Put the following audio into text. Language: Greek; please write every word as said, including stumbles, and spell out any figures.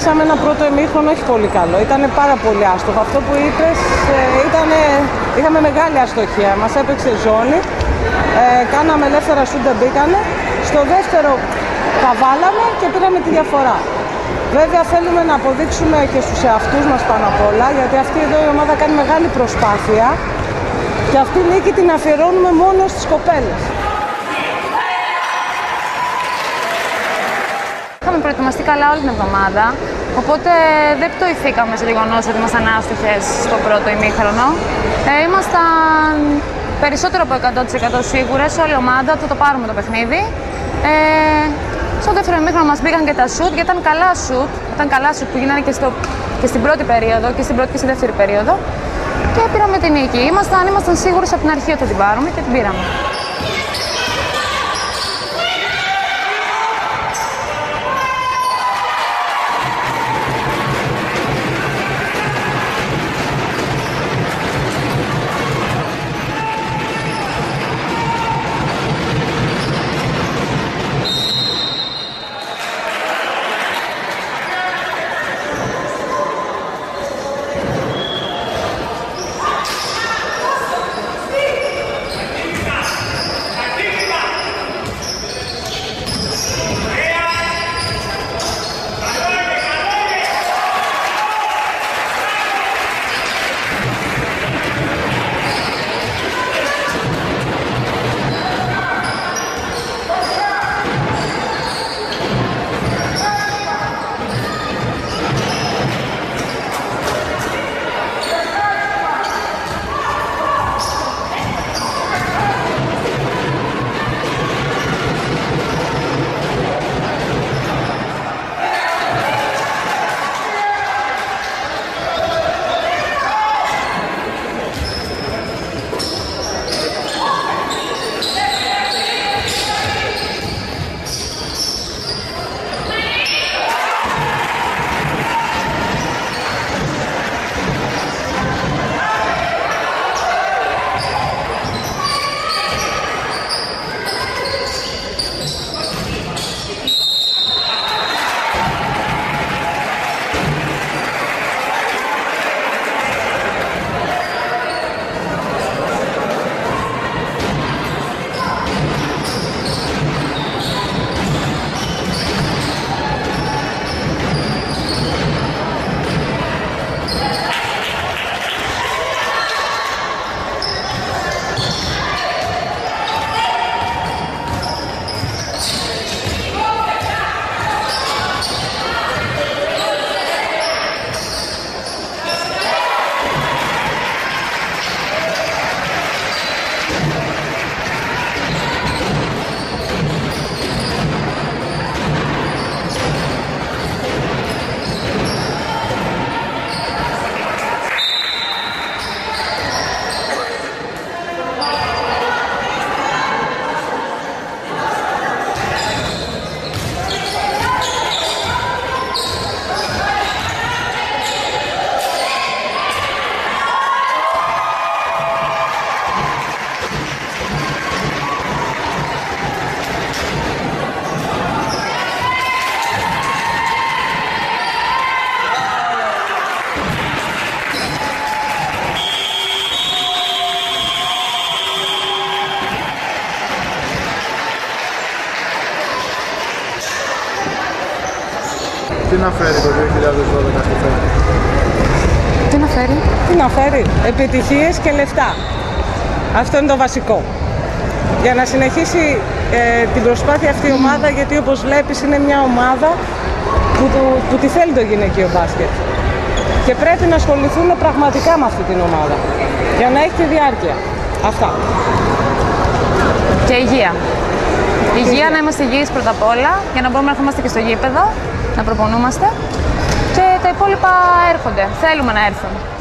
ξεκινήσαμε ένα πρώτο ημίχρονο όχι πολύ καλό. Ήταν πάρα πολύ άστοχο. Αυτό που είπες, ήτανε, είχαμε μεγάλη αστοχία. Μας έπαιξε ζώνη, ε, κάναμε ελεύθερα σουτ, δεν μπήκανε. Στο δεύτερο τα βάλαμε και πήραμε τη διαφορά. Βέβαια θέλουμε να αποδείξουμε και στους εαυτούς μας πάνω απ' όλα, γιατί αυτή εδώ η ομάδα κάνει μεγάλη προσπάθεια και αυτή η νίκη την αφιερώνουμε μόνο στις κοπέλες. Είχαμε προετοιμαστεί καλά όλη την εβδομάδα, οπότε δεν πτωηθήκαμε σε γεγονός ότι ήμασταν άστοχες στο πρώτο ημίχρονο. Ε, ήμασταν περισσότερο από εκατό τοις εκατό σίγουρες, όλη η ομάδα, θα το πάρουμε το παιχνίδι. Ε, στο δεύτερο ημίχρονο μας μπήκαν και τα σουτ, γιατί ήταν καλά σουτ, ήταν καλά σουτ που γίνανε και, στο, και στην πρώτη περίοδο, και στην πρώτη και στη δεύτερη περίοδο. Και πήραμε την νίκη. Ήμασταν, ήμασταν σίγουρες από την αρχή ότι θα την πάρουμε και την πήραμε. Τι να φέρει το δύο χιλιάδες δώδεκα στη Φέρη? Τι να φέρει? Τι να φέρει? Επιτυχίες και λεφτά. Αυτό είναι το βασικό. Για να συνεχίσει ε, την προσπάθεια αυτή η ομάδα, γιατί όπως βλέπεις είναι μια ομάδα που, του, που τη θέλει το γυναικείο μπάσκετ. Και πρέπει να ασχοληθούν πραγματικά με αυτή την ομάδα, για να έχει τη διάρκεια. Αυτά. Και υγεία. Υγεία, να είμαστε υγιείς πρώτα απ' όλα, για να μπορούμε να ερχόμαστε και στο γήπεδο, να προπονούμαστε. Και τα υπόλοιπα έρχονται. Θέλουμε να έρθουν.